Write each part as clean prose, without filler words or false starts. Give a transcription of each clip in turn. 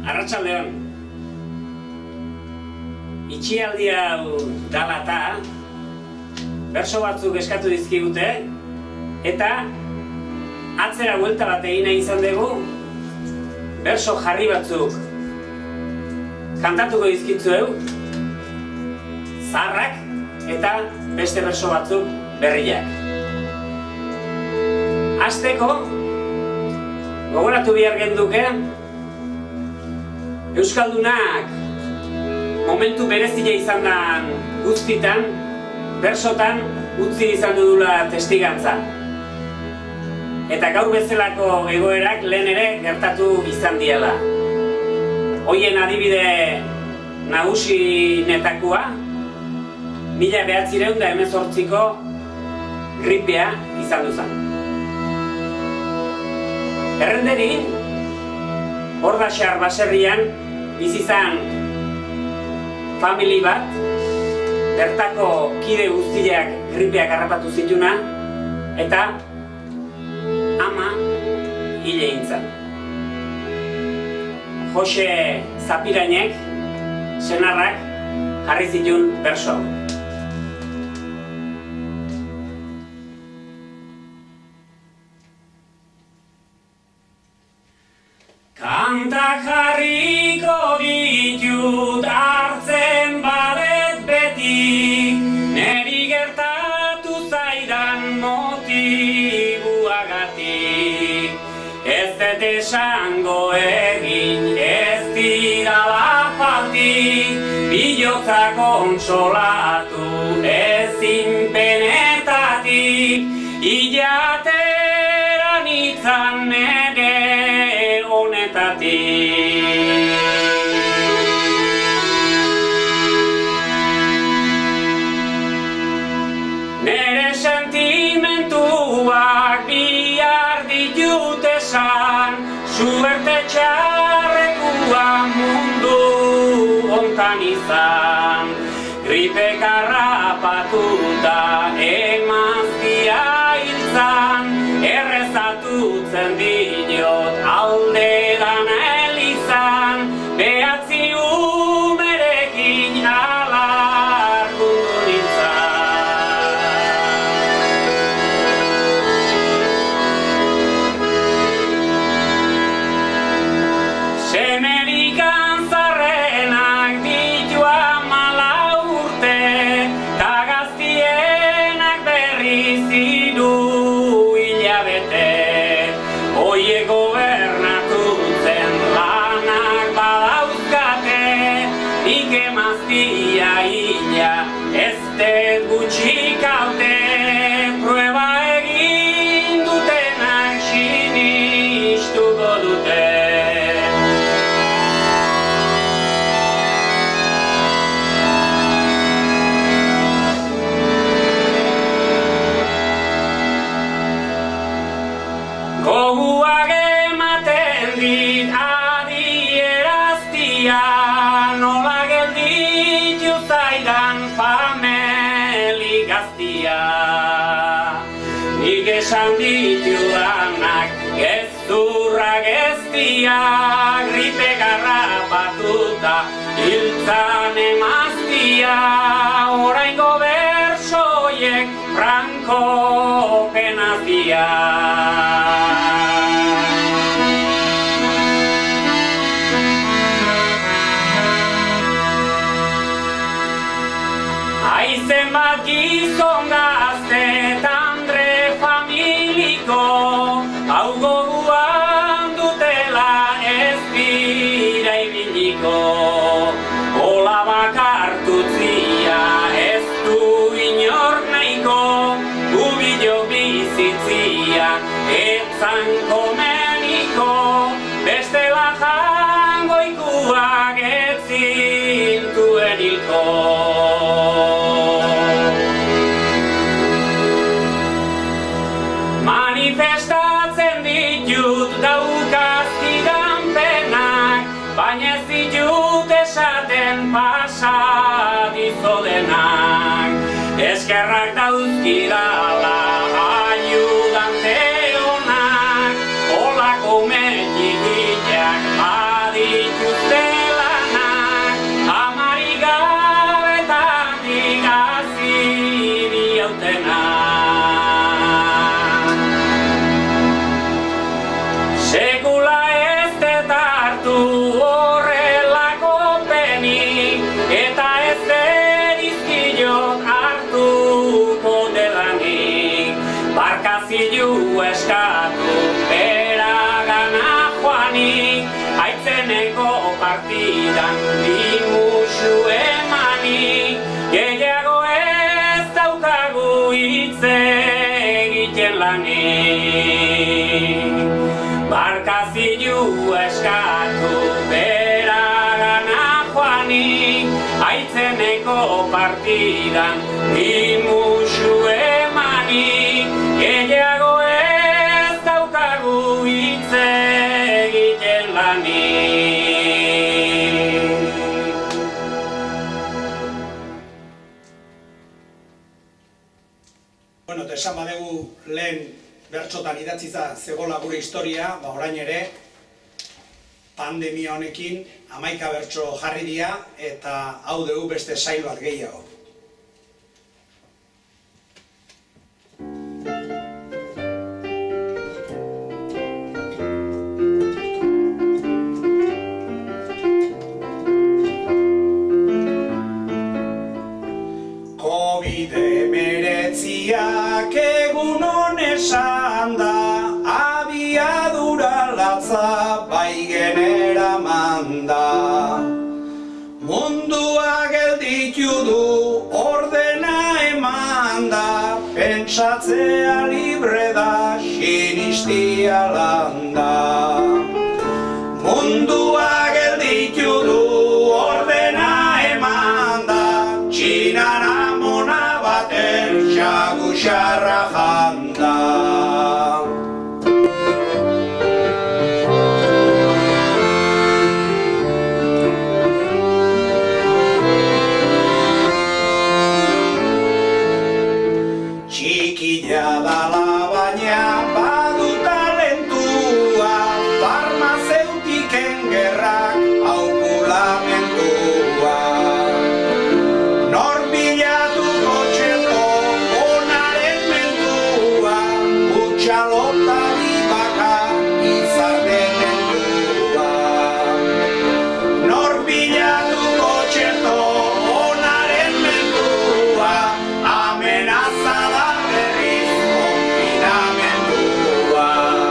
Arratsaldeon. Itxialdi hau dala eta berso batzuk eskatu dizkigute eta atzera buelta bat egin nahi izan dugu berso jarri batzuk kantatuko dizkitzueu, zaharrak eta beste berso batzuk berriak. Hasteko, gogoratu behar genduke, Euskaldunak momentu berezia izan da guztitan, bersotan utzi izan dudula testigantza. Eta gaur bezalako egoerak lehen ere gertatu izan diela. Hoien adibide nagusinetakoa, 1918ko gripea izan duzan. Errenderin, Ordaxar baserrian bizizan famili bat, bertako kide guztiak gripeak harrapatu zituna, eta ama hile egin zen. Jose Zapirainek, senarrak, jarri zituen berso. Kantak jarriko ditut hartzen badet beti, neri gertatu zaidan motibuagatik. Ez dut esango egin ez dirala faltik, bilotza kontsolatu ezin penetatik, ilateran itzan nere honetatik. Nere sentimentuak bihar ditut esan, suerte txarrekua mundu hontan izan. Gripek harrapatuta emazkia hiltzan, errezatutzen dinot alderan elizan, behatzi umerekin alargundu nintzan. Semerikan zarrenak ditu 14 urte, ta gaztienak berriz hiru hilabete. Oie gobernatutzen lanak badauzkate, nik emaztia hila ez dut gutxi kalte, prueba egin dutenak sinistuko dute. Goguak ematen dit adieraztia, nola gelditu zaidan fameli gaztia. Nik esan ditudanak gezurra geztia, gripek harrapatuta hiltzan emaztia, oraingo bersoiek franko penazia. Aizen bat gizon gazte eta andre familiko, hau goguan dutela ez dira ibiliko. Ola bakartutzia ez du inor nahiko, gubilo bizitzia etzan komeniko, bestela jangoikuak ez zintuen hilko. Manifestatzen ditut daukazkidan penak, baina ez ditut esaten pasadizodenak. Eskerrak dauzkidala ayudante honak, olako metxikilak baditu Barkazilu eskatu beragana joanik, aitzeneko partidan dimusu emanik, gehiago ez daukagu hitz egiten lanik. Barkazilu eskatu beragana joanik, aitzeneko partidan dimusu emanik, gehiago ez daukagu hitz egiten lanik. Bueno, esan badegu lehen bertsotan idatziza zegoela gure historia, orain ere pandemia honekin 11 bertso jarri dira eta hau dugu beste sail bat gehiago. COVID-19ak egun honesan da, abiadura latza baigen eramanda. Mundua gelditu du ordena emanda, pentsatzea libre da, sinistia landa. Mundua gelditu du ordena emanda, txinan amona baten xagusarra janda. Txikila dala baina badu talentua, farmazeutiken gerrak aukulamentua. Nor bilatuko txerto onaren mentua, utxalotari baka izarten mentua. Nor bilatuko txerto onaren mentua, amenaza da berriz konfinamendua.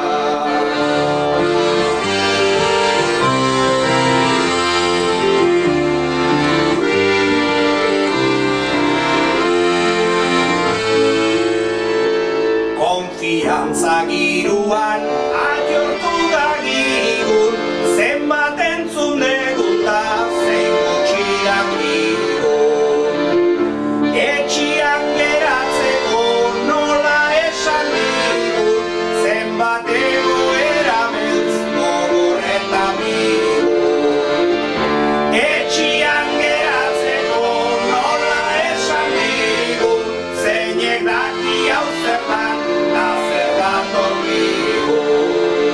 Konfiantza giruan aiortu da gigun, zenbat entzun degun ta zein gutxi dakigun. Etxian geratzeko nola esan digun, zenbat egoera beltz gogorreta migun. Etxian geratzeko nola esan digun, zeinek daki hau zertan da zer datorkigun.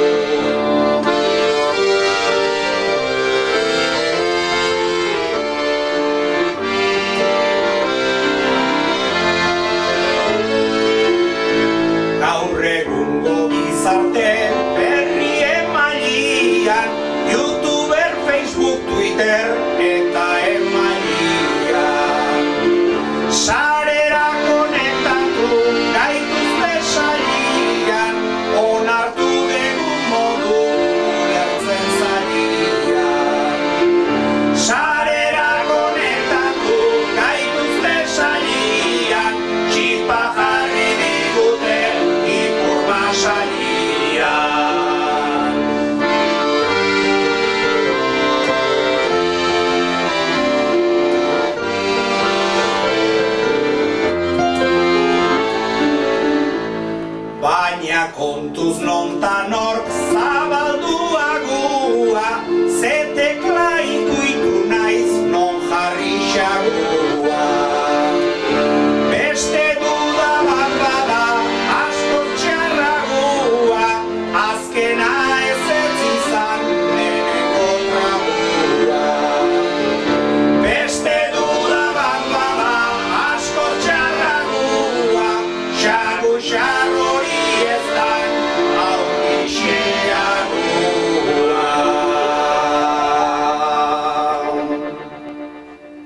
Gaur egungo gizarte berrien mailian, YouTuber, Facebook, Twitter eta emailean. Sarera konektatu gaituzte sailean, onartu dugun modu ulertzen zailean. Sarera konektatu gaituzte sailean, txipa jarri digute ipurba sailean. Baina kontuz nonta nork zabaldua gua, ze tekla ikuitu naiz non jarri xagua. Beste duda bat bada asko txarragua, azkena ez izan leheneko tragua. Beste duda bat bada asko txarragua, xagu xarrori ez da aurkixeagua.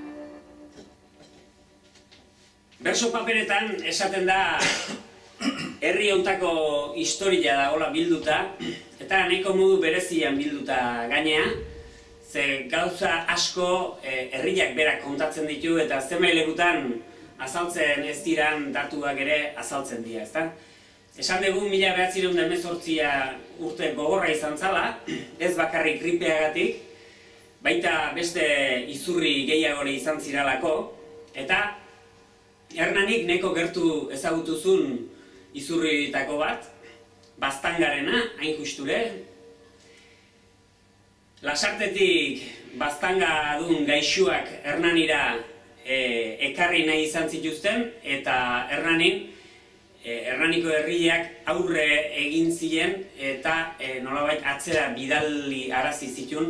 Berso paperetan esaten da herri hontako historia dagoela bilduta, eta nahiko modu berezian bilduta gainea, ze gauza asko herriak berak kontatzen ditu eta zenbait lekutan azaltzen ez diran datuak ere azaltzen dira, ezta? Esan dugu 1918 urte gogorra izan zala, ez bakarrik gripeagatik, baita beste izurri gehiagore izan ziralako, eta Hernanik neko gertu ezagutuzun izurritako bat, Baztangarena, hain justure. Lasartetik baztangadun gaixuak Hernanira ekarri nahi izan zituzten, eta Hernaniko herriak aurre egin ziren eta nolabait atzera bidali arazi zituen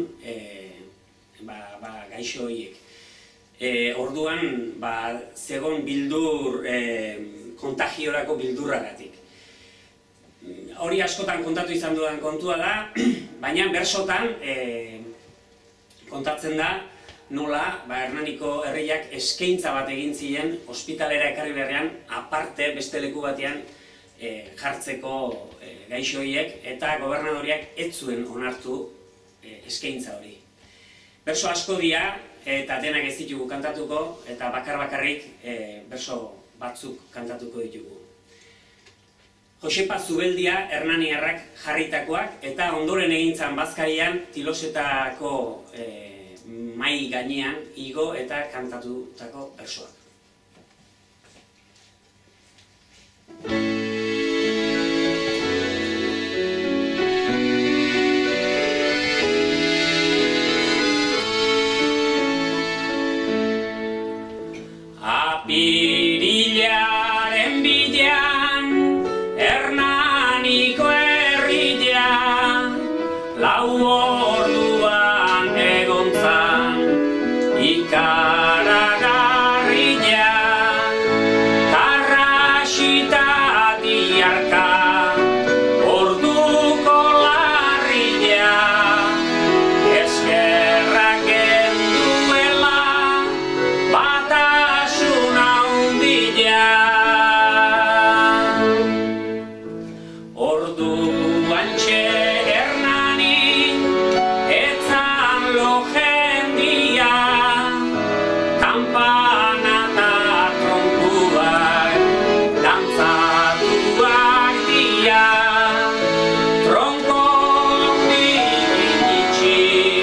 gaixo horiek. Orduan zegon bildur kontagiorako bildurragatik. Hori askotan kontatu izan dudan kontua da, baina bersotan kontatzen da nola Hernaniko herriak eskaintza bat egin ziren ospitalera ekarri beharrean aparte beste leku batean jartzeko gaixo horiek, eta gobernadoriak ez zuen onartu eskaintza hori. Berso asko dira eta denak ez ditugu kantatuko, eta bakarrik berso batzuk kantatuko ditugu. Josepa Zubeldia Hernaniarrak jarritakoak, eta ondoren egintzan Bazkarian Tilosetako mai gainean igo eta kantatutako bersoak. Apirilaren bidean Hernaniko herria lau orduan egontzan ikaragarria, Tarraxita diarka orduko larria, eskerrak genduela batasuna handia. Orduantxe Hernani etzan lo jendia, kampana eta tronkuak dantzatuak dia, tronko iritsi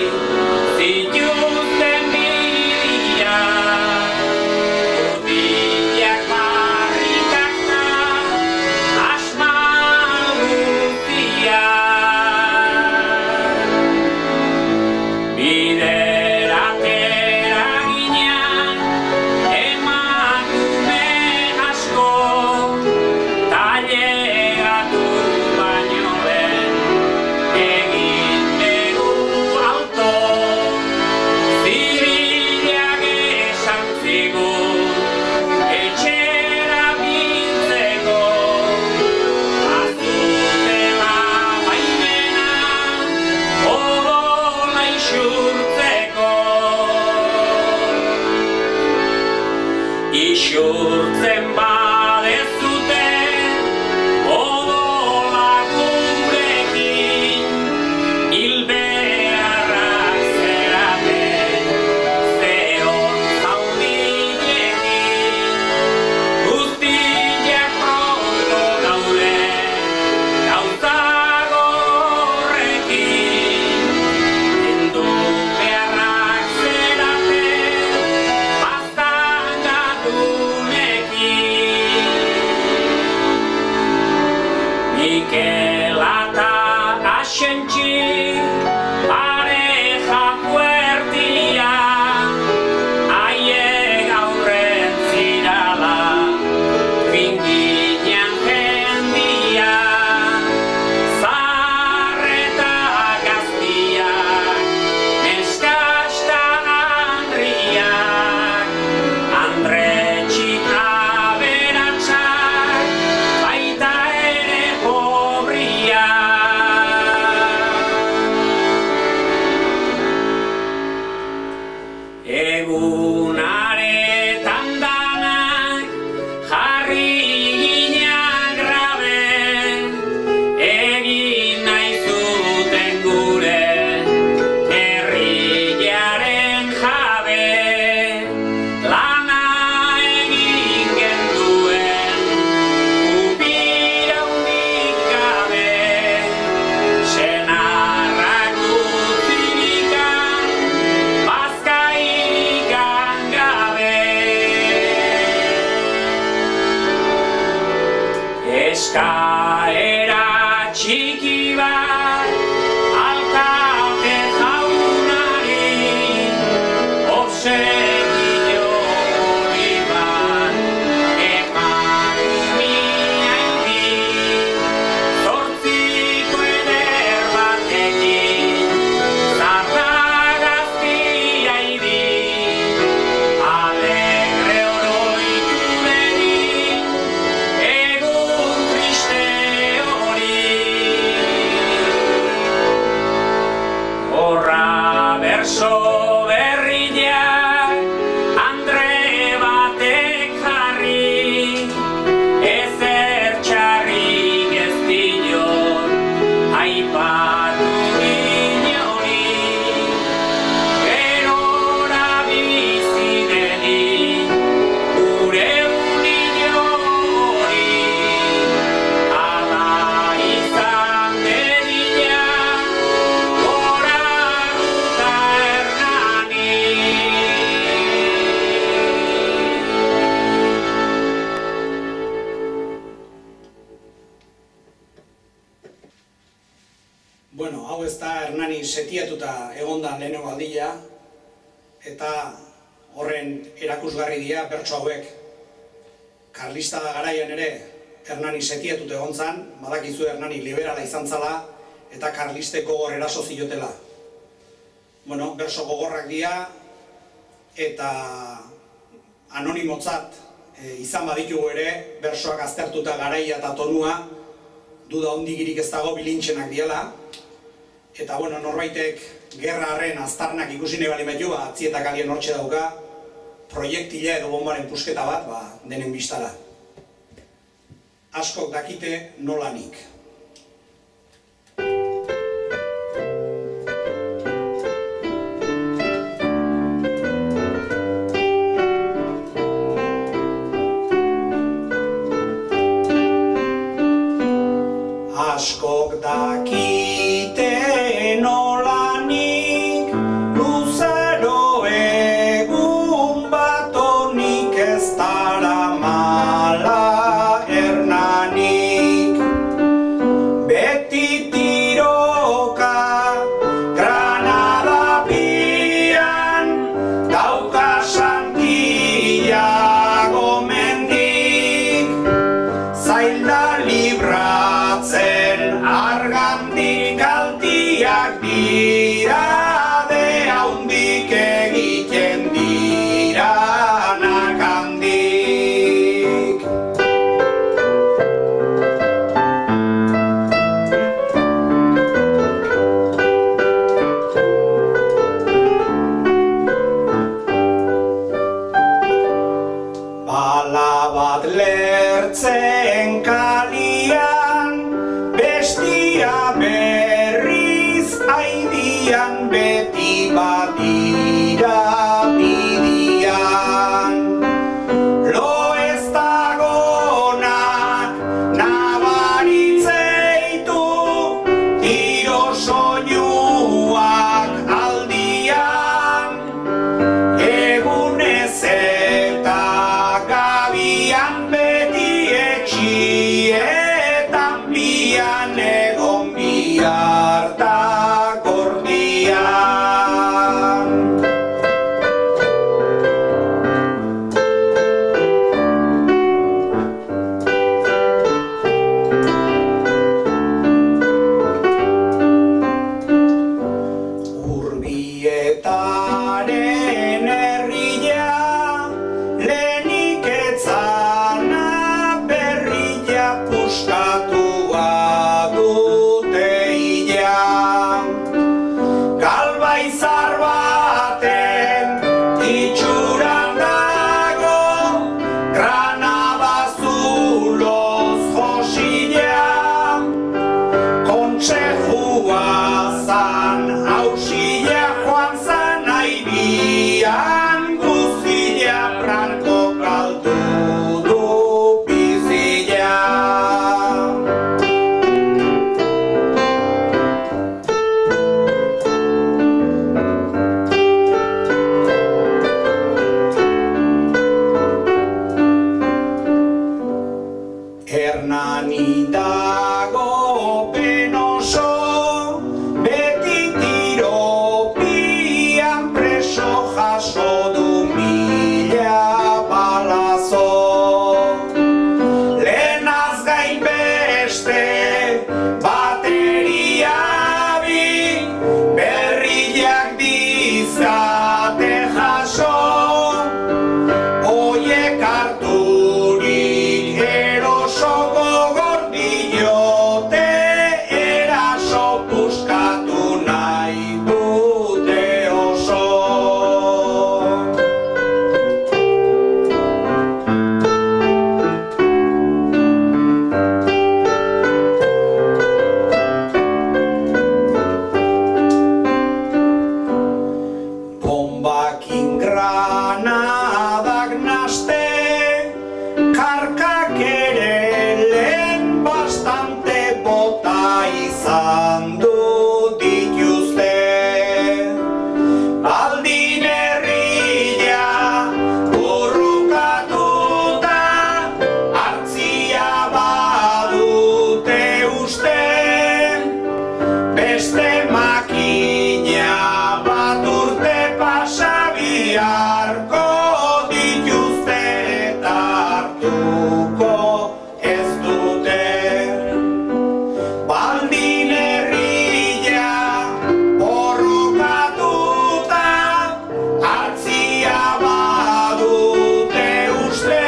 zituzten bidia, urdiak barrikakta asmal guztia. Bideratera ginean emakume asko, tailegatu baino lehen egin dugu alto, zibilak esan zigun etxera biltzeko, azutela baimena odola isurtzeko. Isurtzen badezute odola gurekin, hilbeharrak zeraten zeon zaundinekin, guztiak pronto gaude gauza gogorrekin, heldu beharrak zeraten baztangadunekin. Mikel eta Axentxi pareja fuertia, haiek aurren zirala finginean jendia, zahar eta gaztiak, neskasta handriak, Andretxik aberatsak, baita ere pobriak. txiki bat alkate jaunari obsegio hori bat eman miaindi zortziko eder batekin zarragaztia idi alegre oroitu denik egun triste hori horra berso berriak andre batek jarri ezer txarrik ez dion aipatu inori gerora bizi denik gure unilori ala izan dedila gora duta Hernani. Bueno, hau ez da Hernani setiatuta egonda lehenengo aldia, eta horren erakusgarri dira bertso hauek. Karlistada garaian ere Hernani setiatuta egon zan, badakizu Hernani liberala izan zala, eta karlistek gogor eraso ziotela. Bueno, berso gogorrak dira, eta anonimotzat izan baditugu ere, bersoak aztertuta garaia eta tonua, duda hondigirik ez dago bilintxenak diela. Eta bueno, norbaitek gerraren aztarnak ikusi nahi bali baitu, atzietak alien hortxe dauka, proiektila edo bombaren pusketa bat, denen biztala. Askok dakite nolanik. Askok dakite nolanik, luzero egun bat honik ez dara mala Hernanik. Beti tiroka Granada bian, dauka Santiago mendik, zailda libratzen argandik galtiak dira, de haundik egiten dira nakandik. Bala bat lertzen kalian, bestia berriz aidian, beti badira bidian. Lo ez dagonak nabaritzeitu, tiro soinuak aldian, egunez eta gabian, beti etxietan bian egon biharta gordian. Urbietaren herria, lehenik etzana berria puskatua du. izan du dituzte. Baldin herria burrukatuta, hartzia badute uste, beste makina bat urte pasa biharko dituzte eta hartuko ez dute. Baldin herria borrokatuta, hartzia badute uste,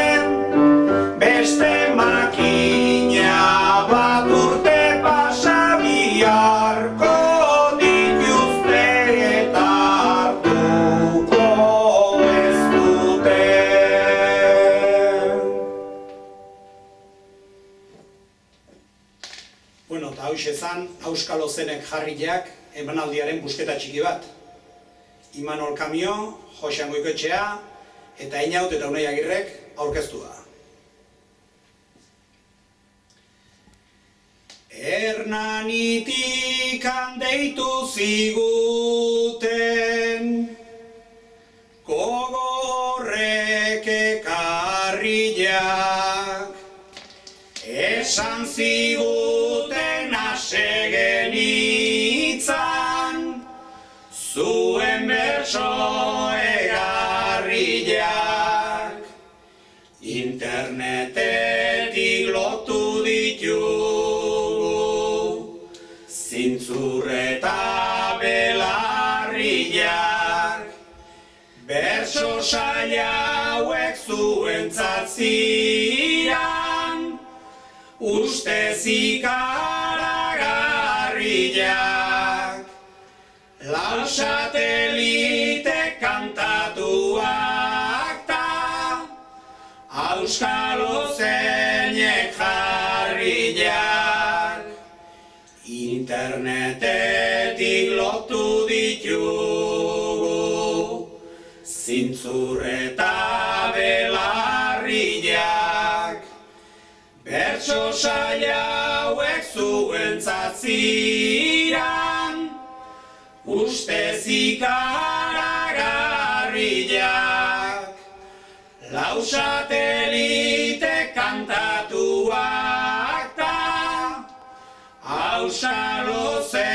beste makina bat urte pasa biharko dituzte eta hartuko ez dute. Bueno, eta hau zan, Auskalo Zenek jarriak emanaldiaren busketa txiki bat. Imanol Kamio, Josean Goikoetxea eta Einaut eta Unai Agirrek aurkeztu da. Hernanitik handeitu ziguten, gogorrek ekarriak, esan ziguten asegenitzan, zuen bertso egarriak, internetetik lotu ditugu, zintzur eta belarriak, bertso saia hauek zuentzat ziran, ustez ikaragarriak, lau satelite kantatuak ta, Auskalo Zeinek jarriak, internetetik lotu ditugu, zintzur eta belarriak, bertso saia hauek zuentzat ziran, ustez ikaragarriak, lau satelite kantatuak ta, Auskalo Zeinek